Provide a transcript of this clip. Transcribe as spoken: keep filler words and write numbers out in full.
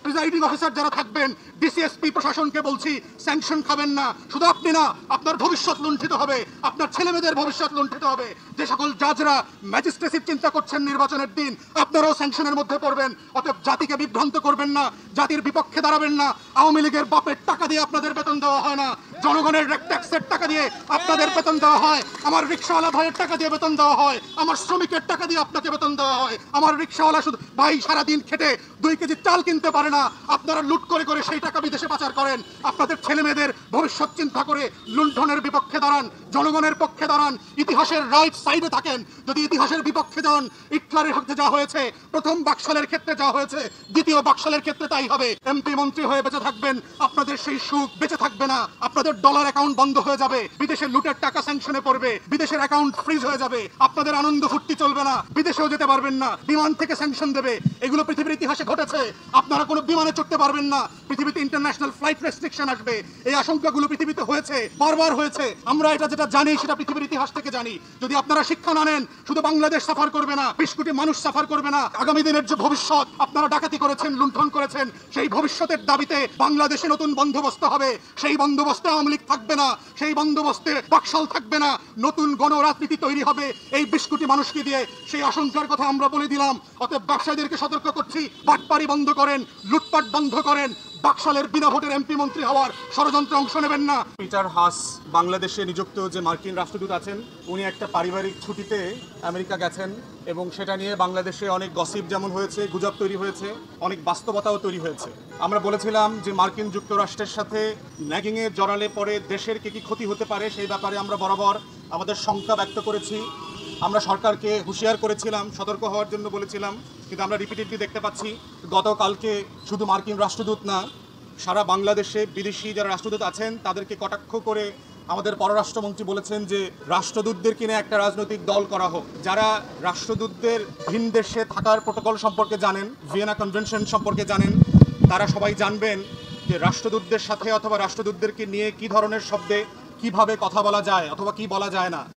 Presiding officer যারা থাকবেন, DC SP প্রশাসনকে বলছি, স্যাংশন খাবেন না। শুধু আপনি না, আপনার ভবিষ্যৎ লুণ্ঠিত হবে, আপনার ছেলেমেয়েদের ভবিষ্যৎ লুণ্ঠিত হবে। যে সকল জাজরা ম্যাজিস্ট্রেসির চিন্তা করছেন নির্বাচনের দিন, আপনারাও স্যাংশনের মধ্যে পড়বেন। অতএব জাতিকে বিভ্রান্ত করবেন না, জাতির বিপক্ষে দাঁড়াবেন না। আওয়ামী লীগের বাপের টাকা দিয়ে আপনাদের বেতন দেওয়া হয় না, জনগণের ট্যাক্সের টাকা দিয়ে আপনাদের বেতন দেওয়া হয়। আমার রিক্সাওয়ালা ভাইয়ের টাকা দিয়ে বেতন দেওয়া হয়, আমার শ্রমিকের টাকা দিয়ে আপনাকে বেতন দেওয়া হয়। আমার রিক্সাওয়ালা শুধু ভাই সারাদিন খেটে দুই কেজি চাল কিনতে পারে না, আপনারা লুট করে করে সেই টাকা বিদেশে পাচার করেন। আপনাদের ছেলে মেয়েদের ভবিষ্যৎ চিন্তা করে লুণ্ঠনের বিপক্ষে দাঁড়ান, জনগণের পক্ষে দাঁড়ান, ইতিহাসের রাইট সাইডে থাকেন। যদি ইতিহাসের বিপক্ষে যান, হিটলারের ক্ষেত্রে যা হয়েছে, প্রথম বাকশালের ক্ষেত্রে যা হয়েছে, দ্বিতীয় বাকশালের ক্ষেত্রে তাই হবে। এমপি মন্ত্রী হয়ে বেঁচে থাকবেন, আপনাদের সেই সুখ বেঁচে থাকবে না। আপনাদের ডলার অ্যাকাউন্ট বন্ধ হয়ে যাবে, বিদেশের লুটের টাকা স্যাংশনে পড়বে, বিদেশের অ্যাকাউন্ট ফ্রিজ হয়ে যাবে, আপনাদের আনন্দ ফুর্তি চলবে না, বিদেশেও যেতে পারবেন না, বিমান থেকে স্যাংশন দেবে। এগুলো পৃথিবীর ইতিহাসে ঘটেছে। আপনারা কোনো বিমানে চড়তে পারবেন না, পৃথিবীতে ইন্টারন্যাশনাল ফ্লাইট রেস্ট্রিকশন আসবে। এই আশঙ্কাগুলো পৃথিবীতে হয়েছে, বারবার হয়েছে। আমরা এটা যেটা জানি সেটা পৃথিবীর ইতিহাস থেকে জানি। যদি আপনারা শিক্ষা না নেন, শুধু বাংলাদেশ সাফার করবে না, বিশ কোটি মানুষ সাফার করবে না। আগামী দিনের যে ভবিষ্যৎ, আপনারা ডাকাতি করেছেন, লুণ্ঠন করেছেন, সেই ভবিষ্যতের দাবিতে বাংলাদেশে নতুন বন্দোবস্ত হবে। সেই বন্দোবস্তে আওয়ামী লীগ থাকবে না, সেই বন্দোবস্তে বাকশাল থাকবে না, নতুন গণরাজনীতি তৈরি হবে এই বিশ কোটি মানুষকে দিয়ে। সেই আশঙ্কার কথা আমরা বলে দিলাম। অতএব ব্যবসায়ীদেরকে সতর্ক করছি, বাটপারি বন্ধ করেন, লুটপাট বন্ধ করেন, বাকশালের বিনা ভোটের এমপি মন্ত্রী হওয়ার ষড়যন্ত্রে অংশ নেবেন না। পিটার হাস বাংলাদেশে নিযুক্ত যে মার্কিন রাষ্ট্রদূত আছেন, উনি একটা পারিবারিক ছুটিতে আমেরিকা গেছেন এবং সেটা নিয়ে বাংলাদেশে অনেক গসিপ যেমন হয়েছে, গুজব তৈরি হয়েছে, অনেক বাস্তবতাও তৈরি হয়েছে। আমরা বলেছিলাম যে মার্কিন যুক্তরাষ্ট্রের সাথে ন্যাগিংয়ে জড়ালে পরে দেশের কি কি ক্ষতি হতে পারে সেই ব্যাপারে আমরা বরাবর আমাদের শঙ্কা ব্যক্ত করেছি। আমরা সরকারকে হুঁশিয়ার করেছিলাম, সতর্ক হওয়ার জন্য বলেছিলাম। কিন্তু আমরা রিপিটেডলি দেখতে পাচ্ছি গতকালকে শুধু মার্কিন রাষ্ট্রদূত না, সারা বাংলাদেশে বিদেশি যারা রাষ্ট্রদূত আছেন তাদেরকে কটাক্ষ করে আমাদের পররাষ্ট্রমন্ত্রী বলেছেন যে রাষ্ট্রদূতদের কিনে একটা রাজনৈতিক দল করা হোক। যারা রাষ্ট্রদূতদের ভিন দেশে থাকার প্রোটোকল সম্পর্কে জানেন, ভিয়েনা কনভেনশন সম্পর্কে জানেন, তারা সবাই জানবেন যে রাষ্ট্রদূতদের সাথে অথবা রাষ্ট্রদূতদেরকে নিয়ে কী ধরনের শব্দে কিভাবে কথা বলা যায় অথবা কি বলা যায় না।